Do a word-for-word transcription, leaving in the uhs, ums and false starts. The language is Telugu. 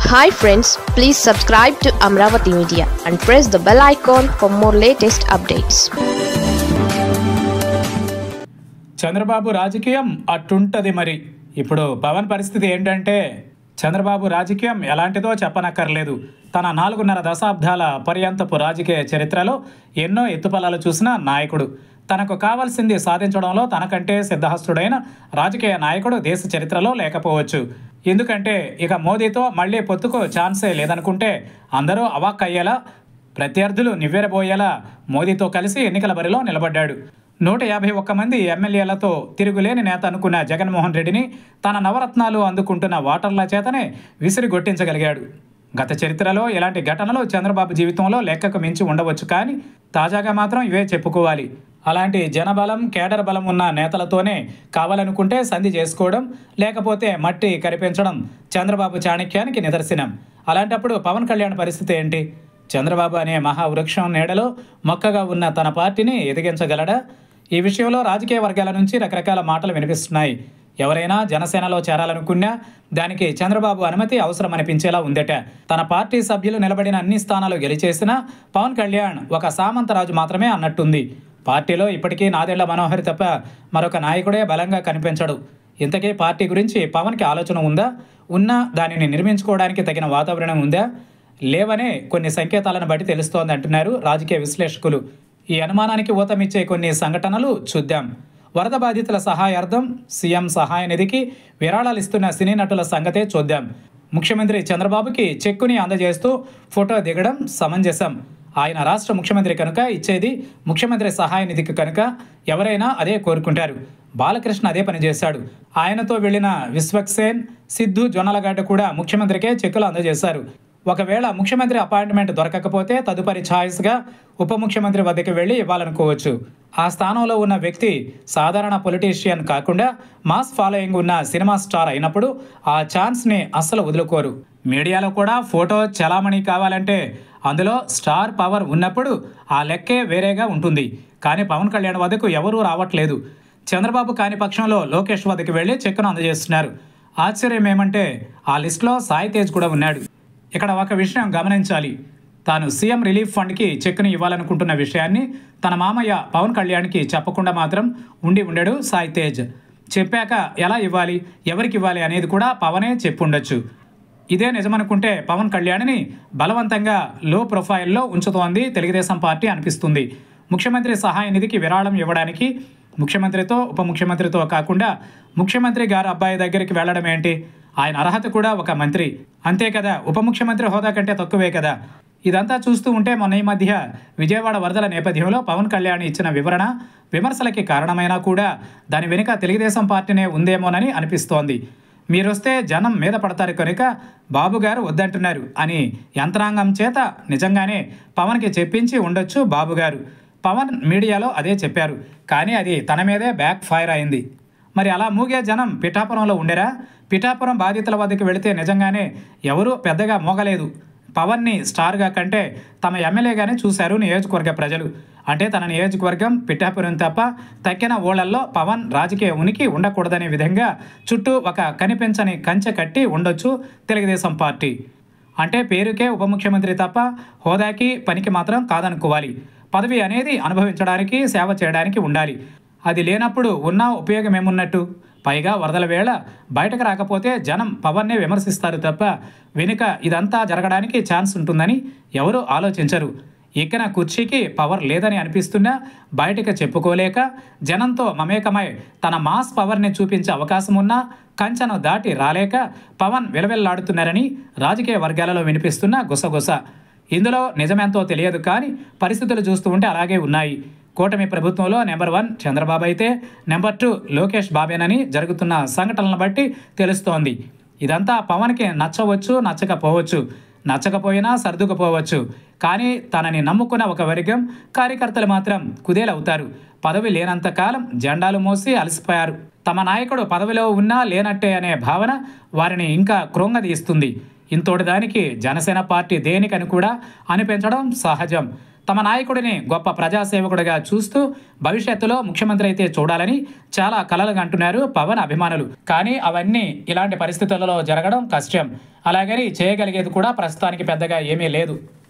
Hi friends, please subscribe to Amravati Media and press the bell icon for more latest updates. Chandrababu రాజకీయం అట్టుంటది మరి. ఇప్పుడు పవన్ పరిస్థితి ఏంటంటే చంద్రబాబు రాజకీయం ఎలాంటిదో చెప్పనక్కర్లేదు. తన నాలుగున్నర దశాబ్దాల పర్యంతపు రాజకీయ చరిత్రలో ఎన్నో ఎత్తుపల్లాలు చూసిన నాయకుడు. తనకు కావాల్సింది సాధించడంలో తనకంటే సిద్ధహస్తుడైన రాజకీయ నాయకుడు దేశ చరిత్రలో లేకపోవచ్చు. ఎందుకంటే ఇక మోదీతో మళ్లీ పొత్తుకు ఛాన్సే లేదనుకుంటే అందరూ అవాక్కయ్యేలా, ప్రత్యర్థులు నివ్వెరబోయేలా మోదీతో కలిసి ఎన్నికల బరిలో నిలబడ్డాడు. నూట యాభై ఒక్క మంది ఎమ్మెల్యేలతో తిరుగులేని నేత అనుకున్న జగన్మోహన్ రెడ్డిని తన నవరత్నాలు అందుకుంటున్న ఓటర్ల చేతనే విసిరిగొట్టించగలిగాడు. గత చరిత్రలో ఇలాంటి ఘటనలు చంద్రబాబు జీవితంలో లెక్కకు మించి ఉండవచ్చు, కానీ తాజాగా మాత్రం ఇవే చెప్పుకోవాలి. అలాంటి జనబలం, కేడర్ బలం ఉన్న నేతలతోనే కావాలనుకుంటే సంధి చేసుకోవడం, లేకపోతే మట్టి కరిపించడం చంద్రబాబు చాణక్యానికి నిదర్శనం. అలాంటప్పుడు పవన్ కళ్యాణ్ పరిస్థితి ఏంటి? చంద్రబాబు అనే మహావృక్షం నీడలో మొక్కగా ఉన్న తన పార్టీని ఎదిగించగలడా? ఈ విషయంలో రాజకీయ వర్గాల నుంచి రకరకాల మాటలు వినిపిస్తున్నాయి. ఎవరైనా జనసేనలో చేరాలనుకున్నా దానికి చంద్రబాబు అనుమతి అవసరమనిపించేలా ఉందట. తన పార్టీ సభ్యులు నిలబడిన అన్ని స్థానాలు గెలిచేసినా పవన్ కళ్యాణ్ ఒక సామంతరాజు మాత్రమే అన్నట్టుంది. పార్టీలో ఇప్పటికీ నాదెళ్ల మనోహర్ తప్ప మరొక నాయకుడే బలంగా కనిపించడు. ఇంతకీ పార్టీ గురించి పవన్కి ఆలోచన ఉందా? ఉన్నా దానిని నిర్మించుకోవడానికి తగిన వాతావరణం ఉందా? లేవనే కొన్ని సంకేతాలను బట్టి తెలుస్తోంది అంటున్నారు రాజకీయ విశ్లేషకులు. ఈ అనుమానానికి ఊతమిచ్చే కొన్ని సంఘటనలు చూద్దాం. వరద బాధితుల సహాయార్థం సీఎం సహాయ నిధికి విరాళాలు ఇస్తున్న సినీ నటుల సంగతే చూద్దాం. ముఖ్యమంత్రి చంద్రబాబుకి చెక్కుని అందజేస్తూ ఫోటో దిగడం సమంజసం. ఆయన రాష్ట్ర ముఖ్యమంత్రి కనుక ఇచ్చేది ముఖ్యమంత్రి సహాయ నిధికి కనుక ఎవరైనా అదే కోరుకుంటారు. బాలకృష్ణ అదే పని చేశాడు. ఆయనతో వెళ్లిన విశ్వక్సేన్, సిద్ధు జొన్నలగడ్డ కూడా ముఖ్యమంత్రికే చెక్కులు అందజేశారు. ఒకవేళ ముఖ్యమంత్రి అపాయింట్మెంట్ దొరకకపోతే తదుపరి ఛాయిస్గా ఉప ముఖ్యమంత్రి వద్దకు వెళ్ళి ఇవ్వాలనుకోవచ్చు. ఆ స్థానంలో ఉన్న వ్యక్తి సాధారణ పొలిటీషియన్ కాకుండా మాస్ ఫాలోయింగ్ ఉన్న సినిమా స్టార్ అయినప్పుడు ఆ ఛాన్స్ని అస్సలు వదులుకోరు. మీడియాలో కూడా ఫోటో చలామణి కావాలంటే అందులో స్టార్ పవర్ ఉన్నప్పుడు ఆ లెక్కే వేరేగా ఉంటుంది. కానీ పవన్ కళ్యాణ్ వద్దకు ఎవరూ రావట్లేదు. చంద్రబాబు కాని పక్షంలో లోకేష్ వద్దకు వెళ్ళి చెక్కును అందజేస్తున్నారు. ఆశ్చర్యం ఏమంటే ఆ లిస్టులో సాయి తేజ్ కూడా ఉన్నాడు. ఇక్కడ ఒక విషయం గమనించాలి. తాను సీఎం రిలీఫ్ ఫండ్కి చెక్కును ఇవ్వాలనుకుంటున్న విషయాన్ని తన మామయ్య పవన్ కళ్యాణ్కి చెప్పకుండా మాత్రం ఉండి ఉండడు సాయి తేజ్. చెప్పాక ఎలా ఇవ్వాలి, ఎవరికి ఇవ్వాలి అనేది కూడా పవనే చెప్పుండొచ్చు. ఇదే నిజమనుకుంటే పవన్ కళ్యాణ్ని బలవంతంగా లో ప్రొఫైల్లో ఉంచుతోంది తెలుగుదేశం పార్టీ అనిపిస్తుంది. ముఖ్యమంత్రి సహాయ నిధికి విరాళం ఇవ్వడానికి ముఖ్యమంత్రితో ఉప ముఖ్యమంత్రితో కాకుండా ముఖ్యమంత్రి గారి అబ్బాయి దగ్గరికి వెళ్ళడం ఏంటి? ఆయన అర్హత కూడా ఒక మంత్రి అంతే కదా, ఉప ముఖ్యమంత్రి హోదా కంటే తక్కువే కదా. ఇదంతా చూస్తూ ఉంటే మొన్న ఈ మధ్య విజయవాడ వరదల నేపథ్యంలో పవన్ కళ్యాణ్ ఇచ్చిన వివరణ విమర్శలకి కారణమైనా కూడా దాని వెనుక తెలుగుదేశం పార్టీనే ఉందేమోనని అనిపిస్తోంది. మీరొస్తే జనం మీద పడతారు కనుక బాబు గారు వద్దంటున్నారు అని యంత్రాంగం చేత నిజంగానే పవన్కి చెప్పించి ఉండొచ్చు బాబు గారు. పవన్ మీడియాలో అదే చెప్పారు, కానీ అది తన మీదే బ్యాక్ ఫైర్ అయింది. మరి అలా మూగే జనం పిఠాపురంలో ఉండేరా? పిఠాపురం బాధితుల వద్దకు వెళితే నిజంగానే ఎవరూ పెద్దగా మోగలేదు. పవన్ని స్టార్గా కంటే తమ ఎమ్మెల్యేగానే చూశారు నియోజకవర్గ ప్రజలు. అంటే తన నియోజకవర్గం పిఠాపురం తప్ప తక్కిన ఊళ్ళల్లో పవన్ రాజకీయ ఉనికి ఉండకూడదనే విధంగా చుట్టూ ఒక కనిపించని కంచె కట్టి ఉండొచ్చు తెలుగుదేశం పార్టీ. అంటే పేరుకే ఉప ముఖ్యమంత్రి తప్ప హోదాకి పనికి మాత్రం కాదనుకోవాలి. పదవి అనేది అనుభవించడానికి, సేవ చేయడానికి ఉండాలి. అది లేనప్పుడు ఉన్న ఉపయోగం ఏమున్నట్టు? పైగా వరదల వేళ బయటకు రాకపోతే జనం పవన్నే విమర్శిస్తారు తప్ప వెనుక ఇదంతా జరగడానికి ఛాన్స్ ఉంటుందని ఎవరూ ఆలోచించరు. ఎక్కిన కుర్చీకి పవర్ లేదని అనిపిస్తున్నా బయటకు చెప్పుకోలేక జనంతో మమేకమై తన మాస్ పవర్ని చూపించే అవకాశం ఉన్నా కంచెను దాటి రాలేక పవన్ విలవిల్లాడుతున్నారని రాజకీయ వర్గాలలో వినిపిస్తున్న గుసగుస. ఇందులో నిజమెంతో తెలియదు, కానీ పరిస్థితులు చూస్తూ ఉంటే అలాగే ఉన్నాయి. కూటమి ప్రభుత్వంలో నెంబర్ వన్ చంద్రబాబు అయితే నెంబర్ టూ లోకేష్ బాబేనని జరుగుతున్న సంఘటనలను బట్టి తెలుస్తోంది. ఇదంతా పవన్కి నచ్చవచ్చు, నచ్చకపోవచ్చు. నచ్చకపోయినా సర్దుకుపోవచ్చు. కానీ తనని నమ్ముకున్న ఒక వర్గం కార్యకర్తలు మాత్రం కుదేలవుతారు. పదవి లేనంత కాలం జెండాలు మోసి అలసిపోయారు. తమ నాయకుడు పదవిలో ఉన్నా లేనట్టే అనే భావన వారిని ఇంకా కృంగదీస్తుంది. ఇంతోటి దానికి జనసేన పార్టీ దేనికని కూడా అనిపించడం సహజం. తమ నాయకుడిని గొప్ప ప్రజాసేవకుడిగా చూస్తూ భవిష్యత్తులో ముఖ్యమంత్రి అయితే చూడాలని చాలా కలలుగా అంటున్నారు పవన్ అభిమానులు. కానీ అవన్నీ ఇలాంటి పరిస్థితులలో జరగడం కష్టం. అలాగని చేయగలిగేది కూడా ప్రస్తుతానికి పెద్దగా ఏమీ లేదు.